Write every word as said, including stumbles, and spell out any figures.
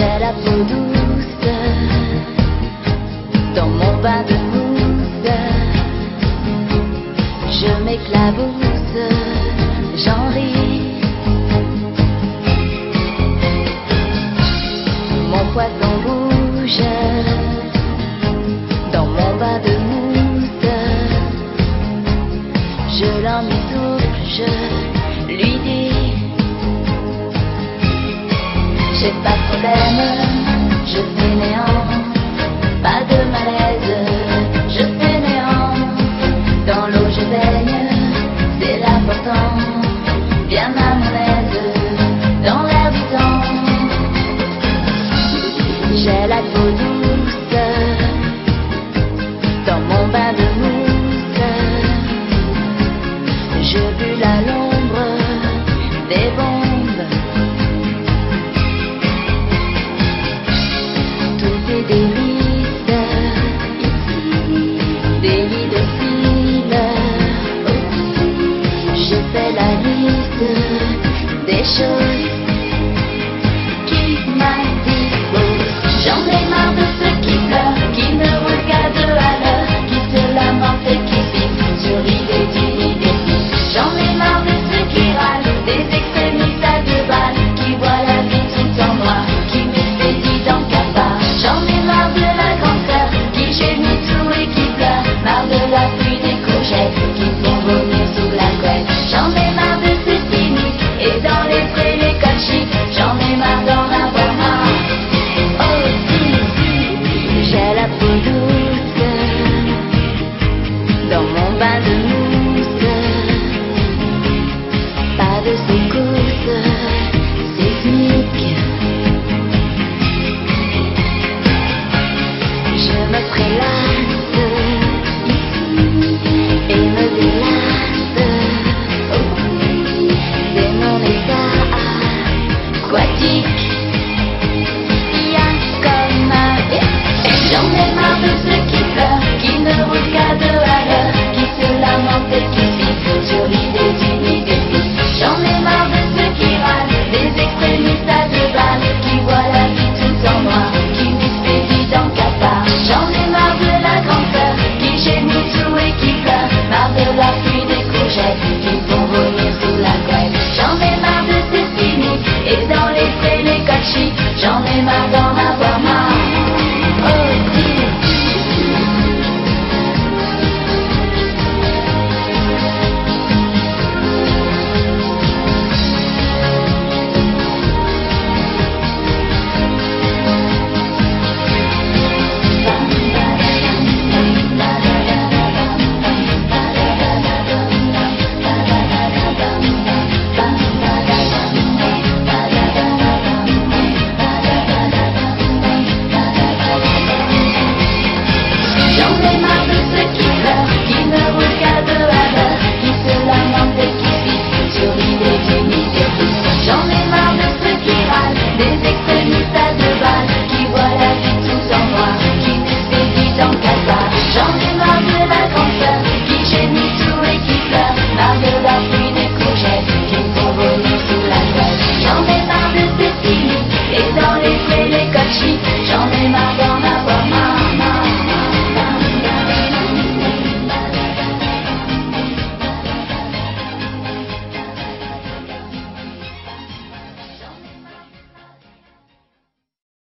J'ai la peau douce dans mon bain de mousse. Je m'éclabousse, j'en ris. Mon poisson bouge dans mon bain de mousse. Je l'emmitoufle, je lui dis: j'ai pas de problème, je fais néant, pas de malaise, je fais néant. Dans l'eau je baigne, c'est l'important, bien à mon aise, dans l'air du temps. J'ai la peau douce dans mon bain de mousse. Je bulle à l'ombre des bombes. Tout est délice ici, des lits de fil. Je fais la liste des choses qui m'indiquent. J'en ai marre de ceux qui pleurent, qui ne roulent qu'à deux à l'heure, qui se lamentent et qui piquent sur l'idée d'une idée fixe. J'en ai marre de ceux qui râlent, des extrémistes à deux balles, qui voient la vie tout en noir, qui m'expédient dans le cafard. J'en ai marre de la grande sœur, qui gémit tout et qui pleure, marre de la pluie des courgettes, qui font vomir sous la couette. J'en ai marre de ces cyniques, et dans les frais les codes chics, j'en ai marre d'en avoir marre. Oh si, si, j'ai la peau douce dans mon bain de mousse. Pas de secousses sismiques. Je me prélasse ici et me délasse. C'est mon état aquatique. J'en ai marre de ceux qui pleurent, qui ne roulent qu'à deux à l'heure, qui se lamentent et qui piquent sur l'idée d'une idée fixe. J'en ai marre de ceux qui râlent, des extrémistes à deux balles, qui voient la vie tout en noir, qui m'expédient dans le cafard. J'en ai marre de la grande sœur, qui gémit tout et qui pleure, marre de la pluie des courgettes, qui font vomir sous la couette. J'en ai marre de ces cyniques, et dans les frais les codes chics, j'en ai marre dans